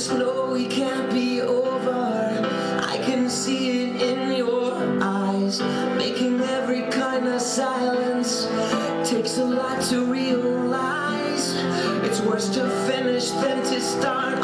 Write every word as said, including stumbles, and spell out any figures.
just know we can't be over. I can see it in your eyes, making every kind of silence. Takes a lot to realize it's worse to finish than to start